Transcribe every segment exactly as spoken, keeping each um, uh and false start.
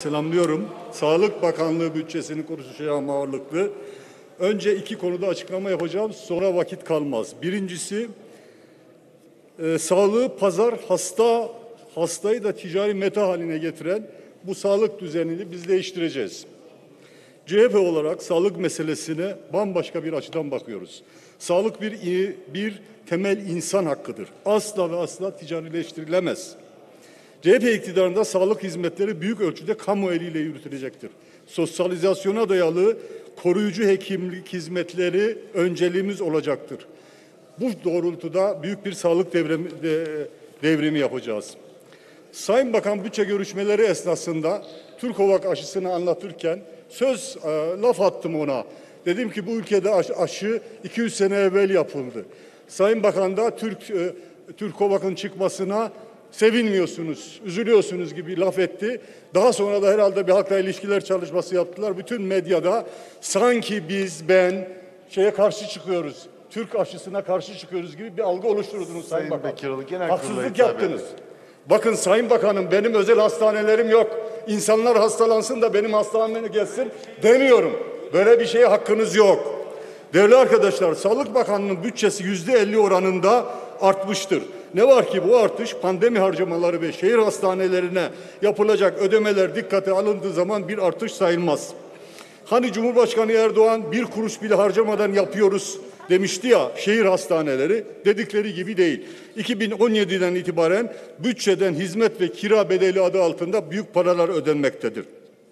Selamlıyorum. Sağlık Bakanlığı bütçesini konuşacağım ağırlıklı. Önce iki konuda açıklama yapacağım, sonra vakit kalmaz. Birincisi, e, sağlığı pazar, hasta hastayı da ticari meta haline getiren bu sağlık düzenini biz değiştireceğiz. C H P olarak sağlık meselesine bambaşka bir açıdan bakıyoruz. Sağlık bir, bir temel insan hakkıdır. Asla ve asla ticarileştirilemez. C H P iktidarında sağlık hizmetleri büyük ölçüde kamu eliyle yürütülecektir. Sosyalizasyona dayalı koruyucu hekimlik hizmetleri önceliğimiz olacaktır. Bu doğrultuda büyük bir sağlık devrimi, de, devrimi yapacağız. Sayın Bakan bütçe görüşmeleri esnasında Türkovak aşısını anlatırken söz e, laf attım ona. Dedim ki bu ülkede aşı, aşı iki yüz sene evvel yapıldı. Sayın Bakan da Türk e, Türkovak'ın çıkmasına sevinmiyorsunuz, üzülüyorsunuz gibi laf etti. Daha sonra da herhalde bir halkla ilişkiler çalışması yaptılar. Bütün medyada sanki biz, ben şeye karşı çıkıyoruz, Türk aşısına karşı çıkıyoruz gibi bir algı oluşturdunuz Sayın, Sayın Bakan. Bekirli, genel haksızlık yaptınız. Bakın Sayın Bakanım, benim özel hastanelerim yok. İnsanlar hastalansın da benim hastaneme gelsin demiyorum. Böyle bir şeye hakkınız yok. Değerli arkadaşlar, Sağlık Bakanlığı'nın bütçesi yüzde elli oranında artmıştır. Ne var ki bu artış pandemi harcamaları ve şehir hastanelerine yapılacak ödemeler dikkate alındığı zaman bir artış sayılmaz. Hani Cumhurbaşkanı Erdoğan bir kuruş bile harcamadan yapıyoruz demişti ya, şehir hastaneleri dedikleri gibi değil. iki bin on yedi'den itibaren bütçeden hizmet ve kira bedeli adı altında büyük paralar ödenmektedir.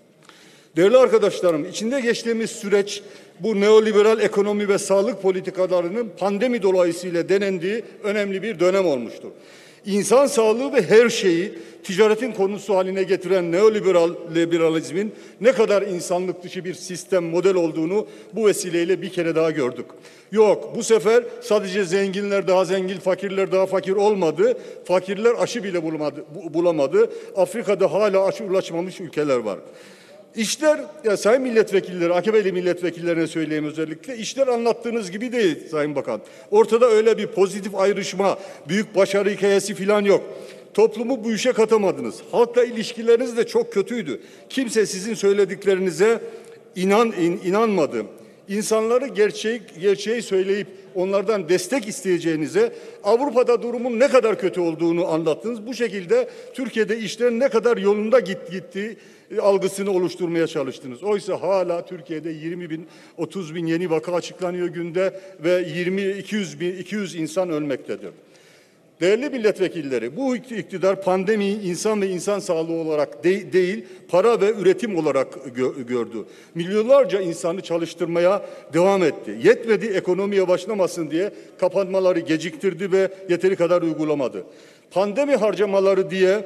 Değerli arkadaşlarım, içinde geçtiğimiz süreç bu neoliberal ekonomi ve sağlık politikalarının pandemi dolayısıyla denendiği önemli bir dönem olmuştur. İnsan sağlığı ve her şeyi ticaretin konusu haline getiren neoliberal liberalizmin ne kadar insanlık dışı bir sistem model olduğunu bu vesileyle bir kere daha gördük. Yok, bu sefer sadece zenginler daha zengin, fakirler daha fakir olmadı. Fakirler aşı bile bulamadı. bulamadı. Afrika'da hala aşı ulaşmamış ülkeler var. İşler, ya sayın milletvekilleri, A K P'li milletvekillerine söyleyeyim özellikle, işler anlattığınız gibi değil Sayın Bakan. Ortada öyle bir pozitif ayrışma, büyük başarı hikayesi falan yok. Toplumu bu işe katamadınız. Halkla ilişkileriniz de çok kötüydü. Kimse sizin söylediklerinize inan, in, inanmadı. İnsanları gerçeği, gerçeği söyleyip onlardan destek isteyeceğinize Avrupa'da durumun ne kadar kötü olduğunu anlattınız. Bu şekilde Türkiye'de işlerin ne kadar yolunda git, gitti algısını oluşturmaya çalıştınız. Oysa hala Türkiye'de yirmi bin, otuz bin yeni vaka açıklanıyor günde ve yirmi iki yüz bin, iki yüz insan ölmektedir. Değerli milletvekilleri, bu iktidar pandemiyi insan ve insan sağlığı olarak de değil, para ve üretim olarak gö gördü. Milyonlarca insanı çalıştırmaya devam etti. Yetmedi, ekonomiye başlamasın diye kapanmaları geciktirdi ve yeteri kadar uygulamadı. Pandemi harcamaları diye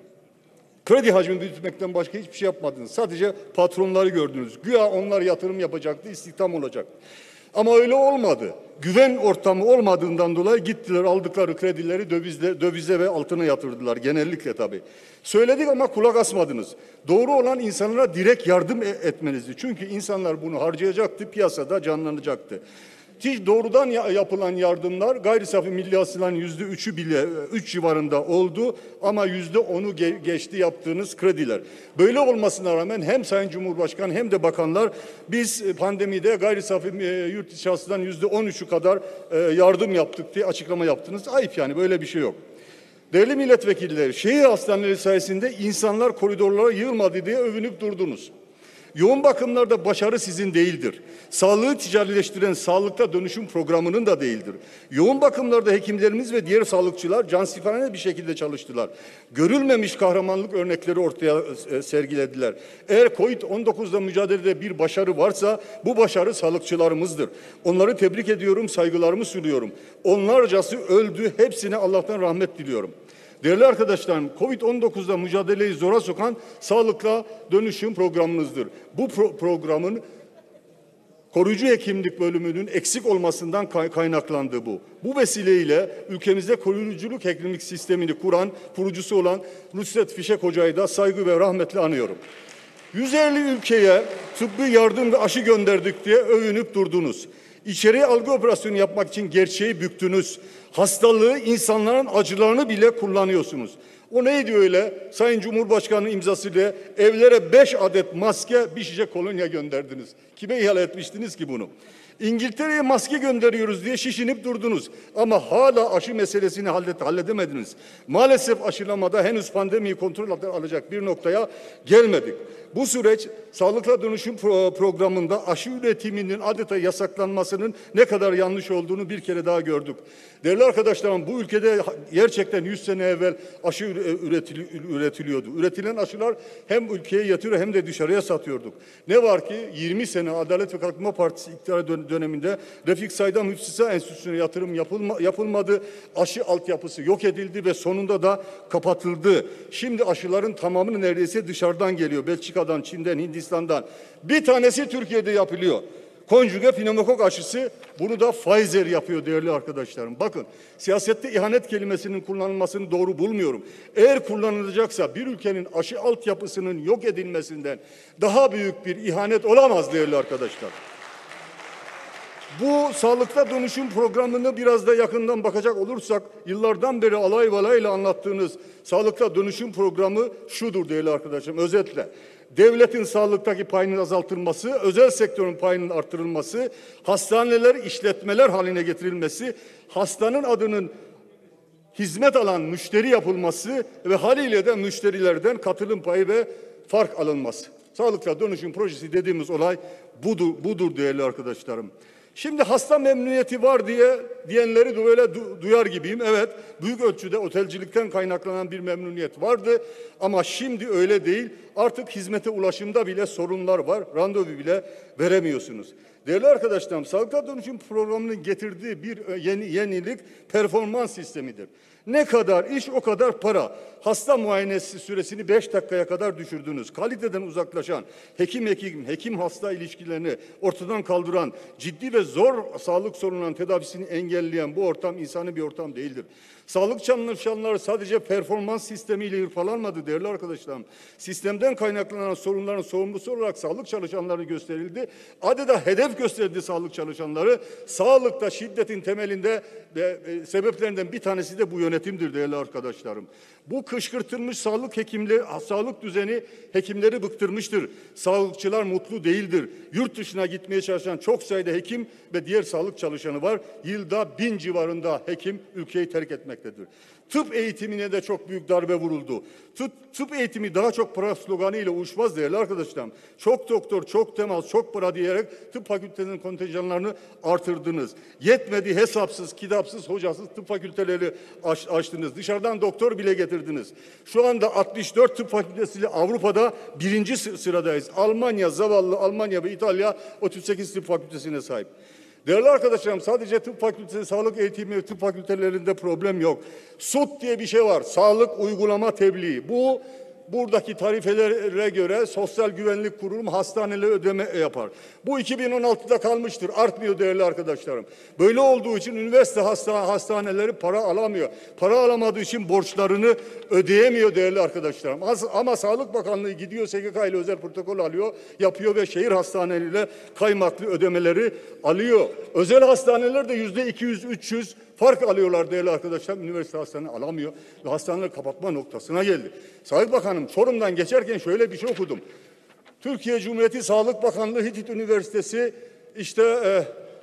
kredi hacmini büyütmekten başka hiçbir şey yapmadınız. Sadece patronları gördünüz. Güya onlar yatırım yapacaktı, istihdam olacaktı. Ama öyle olmadı. Güven ortamı olmadığından dolayı gittiler, aldıkları kredileri dövizle, dövize ve altına yatırdılar. Genellikle tabii. Söyledik ama kulak asmadınız. Doğru olan insanlara direkt yardım etmenizdi. Çünkü insanlar bunu harcayacaktı, piyasada canlanacaktı. Hiç doğrudan yapılan yardımlar gayri safi milli hasılanın yüzde üçü bile üç civarında oldu ama yüzde onu geçti yaptığınız krediler. Böyle olmasına rağmen hem Sayın Cumhurbaşkanı hem de bakanlar biz pandemide gayri safi yurt içi hasılanın yüzde on üçü kadar yardım yaptık diye açıklama yaptınız. Ayıp yani, böyle bir şey yok. Değerli milletvekilleri, şehir hastaneleri sayesinde insanlar koridorlara yığılmadı diye övünüp durdunuz. Yoğun bakımlarda başarı sizin değildir. Sağlığı ticarileştiren sağlıkta dönüşüm programının da değildir. Yoğun bakımlarda hekimlerimiz ve diğer sağlıkçılar cansipane bir şekilde çalıştılar. Görülmemiş kahramanlık örnekleri ortaya sergilediler. Eğer kovid on dokuzla mücadelede bir başarı varsa bu başarı sağlıkçılarımızdır. Onları tebrik ediyorum, saygılarımı sunuyorum. Onlarcası öldü, hepsine Allah'tan rahmet diliyorum. Değerli arkadaşlarım, kovid on dokuzla mücadeleyi zora sokan sağlıkla dönüşüm programımızdır. Bu pro programın koruyucu hekimlik bölümünün eksik olmasından kaynaklandı bu. Bu vesileyle ülkemizde koruyuculuk hekimlik sistemini kuran, kurucusu olan Nusret Fişek Hoca'yı da saygı ve rahmetle anıyorum. yüz elli ülkeye tıbbi yardım ve aşı gönderdik diye övünüp durdunuz. İçeriye algı operasyonu yapmak için gerçeği büktünüz. Hastalığı, insanların acılarını bile kullanıyorsunuz. O neydi öyle? Sayın Cumhurbaşkanı imzasıyla evlere beş adet maske, bir şişe kolonya gönderdiniz. Kime ihale etmiştiniz ki bunu? İngiltere'ye maske gönderiyoruz diye şişinip durdunuz. Ama hala aşı meselesini hallet, halledemediniz. Maalesef aşılamada henüz pandemiyi kontrol altına alacak bir noktaya gelmedik. Bu süreç Sağlıkla Dönüşüm Programı'nda aşı üretiminin adeta yasaklanmasının ne kadar yanlış olduğunu bir kere daha gördük. Değerli arkadaşlarım, bu ülkede gerçekten yüz sene evvel aşı üretiliyordu. Üretilen aşılar hem ülkeye yatırıyor hem de dışarıya satıyorduk. Ne var ki yirmi sene Adalet ve Kalkınma Partisi iktidar döneminde Refik Saydam Hüfzisa Enstitüsü'ne yatırım yapılma, yapılmadı. Aşı altyapısı yok edildi ve sonunda da kapatıldı. Şimdi aşıların tamamını neredeyse dışarıdan geliyor. Belçika'dan, Çin'den, Hindistan'dan. Bir tanesi Türkiye'de yapılıyor. Konjüge pneumokok aşısı, bunu da Pfizer yapıyor değerli arkadaşlarım. Bakın, siyasette ihanet kelimesinin kullanılmasını doğru bulmuyorum. Eğer kullanılacaksa bir ülkenin aşı altyapısının yok edilmesinden daha büyük bir ihanet olamaz değerli arkadaşlar. Bu sağlıkta dönüşüm programını biraz da yakından bakacak olursak, yıllardan beri alay valayla anlattığınız sağlıkta dönüşüm programı şudur değerli arkadaşlarım, özetle. Devletin sağlıktaki payının azaltılması, özel sektörün payının artırılması, hastaneler işletmeler haline getirilmesi, hastanın adının hizmet alan müşteri yapılması ve haliyle de müşterilerden katılım payı ve fark alınması. Sağlıkla dönüşüm projesi dediğimiz olay budur, budur değerli arkadaşlarım. Şimdi hasta memnuniyeti var diye diyenleri de böyle du duyar gibiyim. Evet, büyük ölçüde otelcilikten kaynaklanan bir memnuniyet vardı ama şimdi öyle değil. Artık hizmete ulaşımda bile sorunlar var. Randevu bile veremiyorsunuz. Değerli arkadaşlarım, Sağlıkla Dönüşüm Programı'nın getirdiği bir yeni yenilik performans sistemidir. Ne kadar iş o kadar para. Hasta muayenesi süresini beş dakikaya kadar düşürdünüz. Kaliteden uzaklaşan, hekim hekim, hekim hasta ilişkilerini ortadan kaldıran, ciddi ve zor sağlık sorunlarının tedavisini engelleyen bu ortam insani bir ortam değildir. Sağlık çalışanları sadece performans sistemiyle hırpalanmadı değerli arkadaşlarım. Sistemden kaynaklanan sorunların sorumlusu olarak sağlık çalışanları gösterildi. Adeta hedef gösterdi sağlık çalışanları. Sağlıkta şiddetin temelinde ve e, sebeplerinden bir tanesi de bu yönetimdir değerli arkadaşlarım. Bu kışkırtılmış sağlık hekimleri, sağlık düzeni hekimleri bıktırmıştır. Sağlıkçılar mutlu değildir. Yurt dışına gitmeye çalışan çok sayıda hekim ve diğer sağlık çalışanı var. Yılda bin civarında hekim ülkeyi terk etmektedir. Tıp eğitimine de çok büyük darbe vuruldu. Tıp, tıp eğitimi daha çok para sloganıyla uçmaz değerli arkadaşlarım. Çok doktor, çok temas, çok para diyerek tıp fakültelerinin kontenjanlarını artırdınız. Yetmedi, hesapsız, kitapsız, hocasız tıp fakülteleri aç, açtınız. Dışarıdan doktor bile getirdiniz. Şu anda altmış dört tıp fakültesiyle Avrupa'da birinci sıradayız. Almanya, zavallı Almanya ve İtalya otuz sekiz tıp fakültesine sahip. Değerli arkadaşlarım, sadece tıp fakültesi, sağlık eğitimi, tıp fakültelerinde problem yok. S U T diye bir şey var. Sağlık Uygulama Tebliği. Bu buradaki tarifelere göre Sosyal Güvenlik Kurumu hastaneleri ödeme yapar. Bu iki bin on altıda kalmıştır. Artmıyor değerli arkadaşlarım. Böyle olduğu için üniversite hasta, hastaneleri para alamıyor. Para alamadığı için borçlarını ödeyemiyor değerli arkadaşlarım. Ama Sağlık Bakanlığı gidiyor S G K ile özel protokol alıyor, yapıyor ve şehir hastaneleriyle kaymaklı ödemeleri alıyor. Özel hastaneler de yüzde iki yüz üç yüz fark alıyorlar değerli arkadaşlar. Üniversite hastane alamıyor ve hastaneleri kapatma noktasına geldi. Sayın Bakanım, Çorum'dan geçerken şöyle bir şey okudum. Türkiye Cumhuriyeti Sağlık Bakanlığı Hitit Üniversitesi işte e,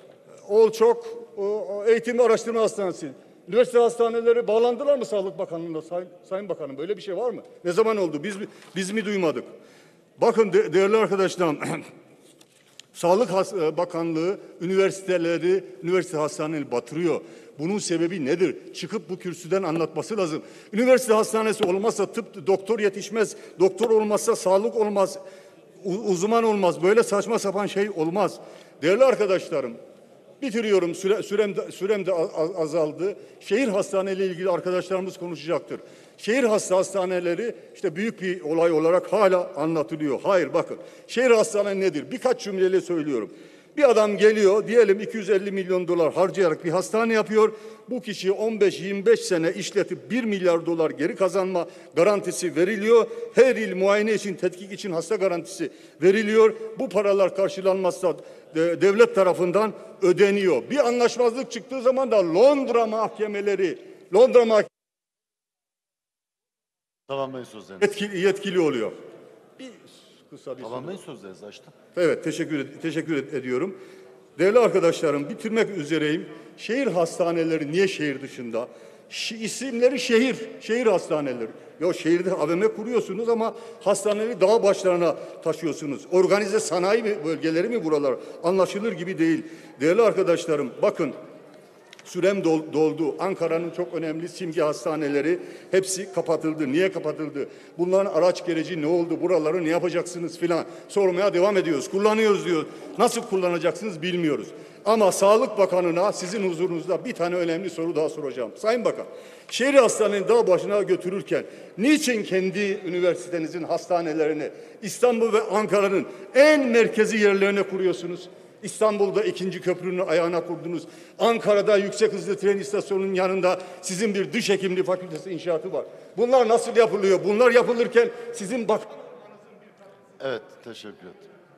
Olçok o, Eğitim ve Araştırma Hastanesi. Üniversite hastaneleri bağlandılar mı Sağlık Bakanlığı'na Sayın, Sayın Bakanım? Böyle bir şey var mı? Ne zaman oldu? Biz biz mi duymadık? Bakın de, değerli arkadaşlarım. Sağlık Bakanlığı üniversiteleri, üniversite hastaneleri batırıyor. Bunun sebebi nedir? Çıkıp bu kürsüden anlatması lazım. Üniversite hastanesi olmazsa tıp, doktor yetişmez. Doktor olmazsa sağlık olmaz. Uzman olmaz. Böyle saçma sapan şey olmaz. Değerli arkadaşlarım, bitiriyorum. Süre, sürem, de, sürem de azaldı. Şehir hastaneleri ilgili arkadaşlarımız konuşacaktır. Şehir hasta hastaneleri işte büyük bir olay olarak hala anlatılıyor. Hayır, bakın. Şehir hastaneleri nedir? Birkaç cümleyle söylüyorum. Bir adam geliyor, diyelim iki yüz elli milyon dolar harcayarak bir hastane yapıyor. Bu kişiye on beş yirmi beş sene işletip bir milyar dolar geri kazanma garantisi veriliyor. Her yıl muayene için, tetkik için hasta garantisi veriliyor. Bu paralar karşılanmazsa devlet tarafından ödeniyor. Bir anlaşmazlık çıktığı zaman da Londra mahkemeleri, Londra mahkemeleri Tamamlayın sözlerinizi. Yetkili, yetkili oluyor. Bir kısa bir soru. Tamamlayın sözlerinizi açtım. Evet, teşekkür teşekkür ediyorum. Değerli arkadaşlarım, bitirmek üzereyim. Şehir hastaneleri niye şehir dışında? Ş isimleri şehir, şehir hastaneleri. Ya şehirde A V M kuruyorsunuz ama hastaneleri dağ başlarına taşıyorsunuz. Organize sanayi bölgeleri mi buralar? Anlaşılır gibi değil. Değerli arkadaşlarım, bakın. Sürem doldu. Ankara'nın çok önemli simge hastaneleri hepsi kapatıldı. Niye kapatıldı? Bunların araç gereci ne oldu? Buraları ne yapacaksınız filan sormaya devam ediyoruz. Kullanıyoruz diyor. Nasıl kullanacaksınız bilmiyoruz. Ama Sağlık Bakanı'na sizin huzurunuzda bir tane önemli soru daha soracağım. Sayın Bakan, şehir hastanenin dağ başına götürürken niçin kendi üniversitenizin hastanelerini İstanbul ve Ankara'nın en merkezi yerlerine kuruyorsunuz? İstanbul'da ikinci köprünün ayağına kurdunuz. Ankara'da yüksek hızlı tren istasyonunun yanında sizin bir dış hekimliği fakültesi inşaatı var. Bunlar nasıl yapılıyor? Bunlar yapılırken sizin bak... Evet, teşekkür ederim.